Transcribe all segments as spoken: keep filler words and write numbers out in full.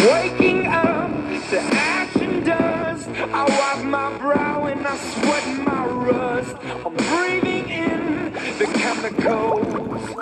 Waking up to ash and dust, I wipe my brow and I sweat my rust. I'm breathing in the chemicals.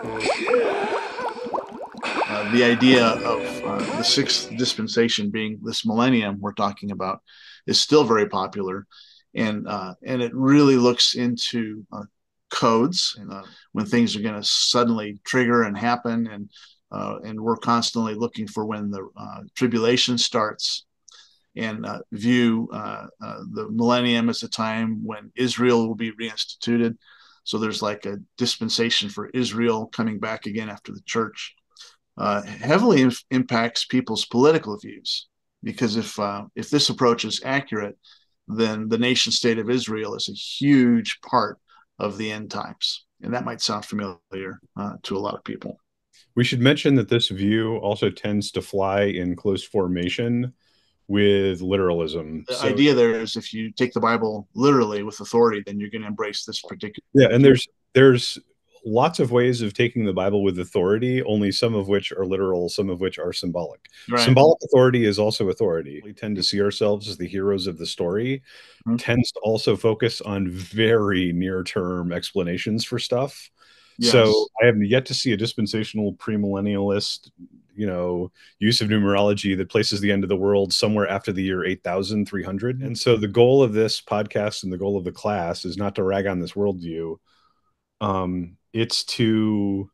Uh, the idea of uh, the sixth dispensation being this millennium we're talking about is still very popular, and uh, and it really looks into uh, codes and uh, when things are going to suddenly trigger and happen, and uh, and we're constantly looking for when the uh, tribulation starts, and uh, view uh, uh, the millennium as a time when Israel will be reinstituted. So there's like a dispensation for Israel coming back again after the church. Uh, heavily inf- impacts people's political views, because if uh, if this approach is accurate, then the nation state of Israel is a huge part of the end times, and that might sound familiar uh, to a lot of people. We should mention that this view also tends to fly in close formation with literalism. The So, idea there is if you take the Bible literally with authority, then you're going to embrace this particular. yeah, and there's there's lots of ways of taking the Bible with authority, only some of which are literal, some of which are symbolic. Right. Symbolic authority is also authority. We tend to see ourselves as the heroes of the story, Mhm. tends to also focus on very near-term explanations for stuff. Yes. So I have yet to see a dispensational premillennialist, you know, use of numerology that places the end of the world somewhere after the year eight thousand three hundred. And so the goal of this podcast and the goal of the class is not to rag on this worldview. Um, it's to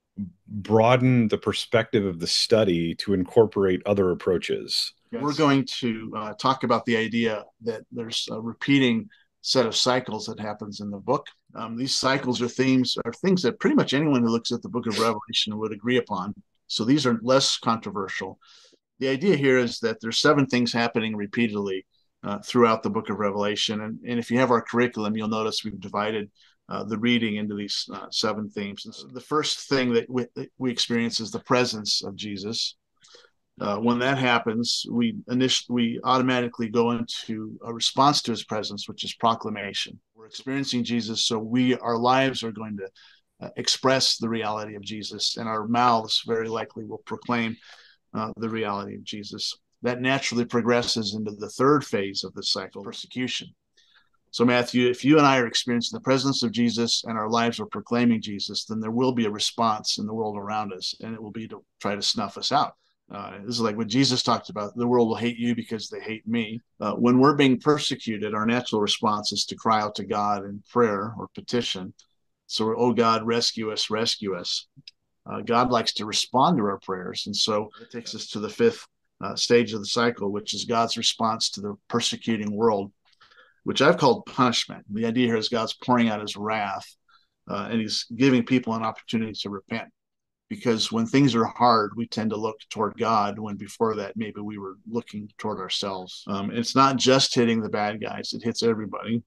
broaden the perspective of the study to incorporate other approaches. Yes. We're going to uh, talk about the idea that there's a repeating set of cycles that happens in the book. Um, these cycles or themes are things that pretty much anyone who looks at the book of Revelation would agree upon. So these are less controversial. The idea here is that there's seven things happening repeatedly uh, throughout the book of Revelation. And, and if you have our curriculum, you'll notice we've divided uh, the reading into these uh, seven themes. And so the first thing that we, that we experience is the presence of Jesus. Uh, when that happens, we initially we automatically go into a response to his presence, which is proclamation. We're experiencing Jesus, so we our lives are going to uh, express the reality of Jesus, and our mouths very likely will proclaim uh, the reality of Jesus. That naturally progresses into the third phase of the cycle, persecution. So, Matthew, if you and I are experiencing the presence of Jesus and our lives are proclaiming Jesus, then there will be a response in the world around us, and it will be to try to snuff us out. Uh, this is like what Jesus talked about. The world will hate you because they hate me. Uh, when we're being persecuted, our natural response is to cry out to God in prayer or petition. So, oh God, rescue us, rescue us. Uh, God likes to respond to our prayers. And so it takes us to the fifth uh, stage of the cycle, which is God's response to the persecuting world, which I've called punishment. The idea here is God's pouring out his wrath, uh, and he's giving people an opportunity to repent. Because when things are hard, we tend to look toward God, when before that, maybe we were looking toward ourselves. Um, it's not just hitting the bad guys, it hits everybody.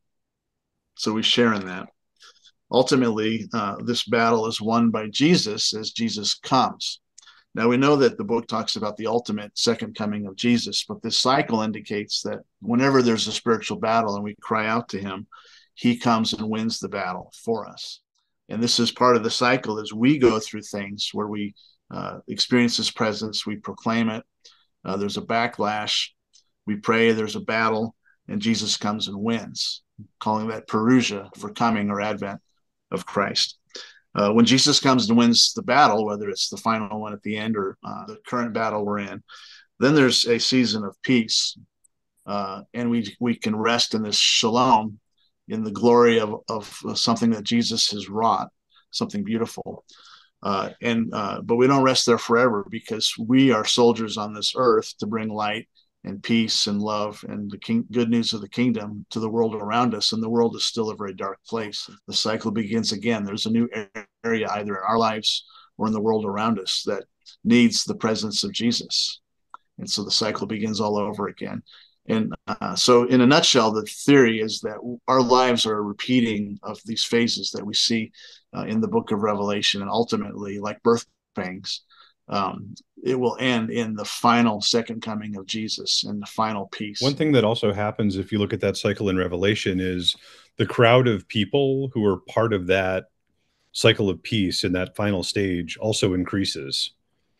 So we share in that. Ultimately, uh, this battle is won by Jesus as Jesus comes. Now, we know that the book talks about the ultimate second coming of Jesus, but this cycle indicates that whenever there's a spiritual battle and we cry out to him, he comes and wins the battle for us. And this is part of the cycle as we go through things where we uh, experience his presence, we proclaim it, uh, there's a backlash, we pray, there's a battle, and Jesus comes and wins, calling that Parousia for coming or advent of Christ. Uh, when Jesus comes and wins the battle, whether it's the final one at the end or uh, the current battle we're in, then there's a season of peace, uh, and we we can rest in this shalom, in the glory of, of something that Jesus has wrought, something beautiful. Uh, and uh, but we don't rest there forever, because we are soldiers on this earth to bring light and peace and love and the king, good news of the kingdom to the world around us. And the world is still a very dark place. The cycle begins again. There's a new area either in our lives or in the world around us that needs the presence of Jesus. And so the cycle begins all over again. And uh, so in a nutshell, the theory is that our lives are a repeating of these phases that we see uh, in the book of Revelation. And ultimately, like birth pangs, um, it will end in the final second coming of Jesus and the final peace. One thing that also happens if you look at that cycle in Revelation is the crowd of people who are part of that cycle of peace in that final stage also increases.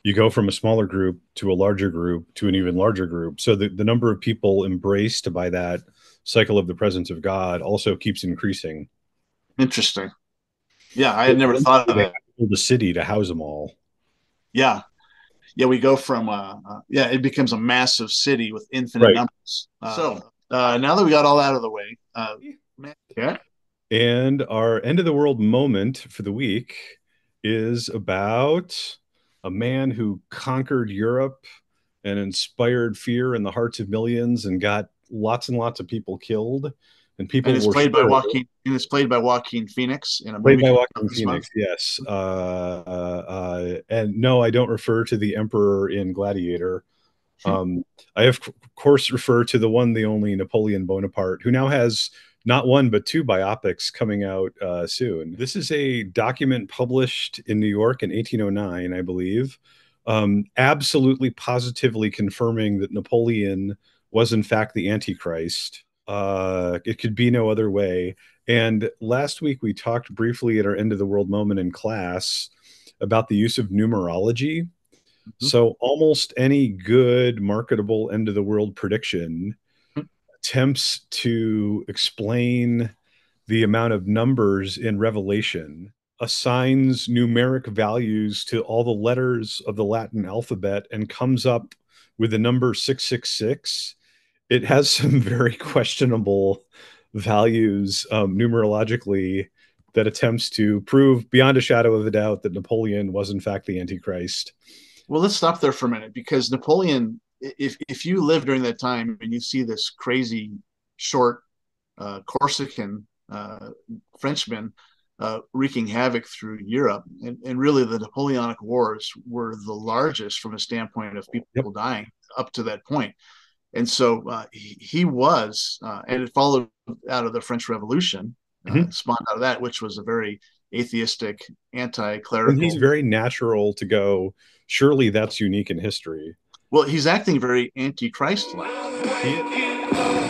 you go from a smaller group to a larger group to an even larger group. So the, the number of people embraced by that cycle of the presence of God also keeps increasing. Interesting. Yeah, I had never thought of They that. build a city to house them all. Yeah. Yeah, we go from, uh, uh, yeah, it becomes a massive city with infinite Right. numbers. Uh, so uh, now that we got all out of the way, uh, yeah. And our end of the world moment for the week is about a man who conquered Europe and inspired fear in the hearts of millions and got lots and lots of people killed. And people and it's were played by sure- Joaquin. And it's played by Joaquin Phoenix in a played movie by called Joaquin This Month. Phoenix. Yes. Uh, uh, uh, and no, I don't refer to the Emperor in Gladiator. Um, I of course refer to the one, the only Napoleon Bonaparte, who now has not one but two biopics coming out uh, soon. This is a document published in New York in eighteen oh nine, I believe, um, absolutely positively confirming that Napoleon was in fact the Antichrist. Uh, it could be no other way. And last week we talked briefly at our end of the world moment in class about the use of numerology. Mm-hmm. So almost any good marketable end of the world prediction mm-hmm. attempts to explain the amount of numbers in Revelation, assigns numeric values to all the letters of the Latin alphabet, and comes up with the number six six six. It has some very questionable values um, numerologically that attempts to prove beyond a shadow of a doubt that Napoleon was in fact the Antichrist. Well, let's stop there for a minute, because Napoleon, if if you live during that time and you see this crazy short uh, Corsican uh, Frenchman uh, wreaking havoc through Europe, and, and really the Napoleonic Wars were the largest from a standpoint of people yep. dying up to that point. And so uh, he, he was, uh, and it followed out of the French Revolution, uh, mm-hmm. spawned out of that, which was a very atheistic, anti-clerical. And he's very natural to go, surely that's unique in history. Well, he's acting very anti-Christ-like. He-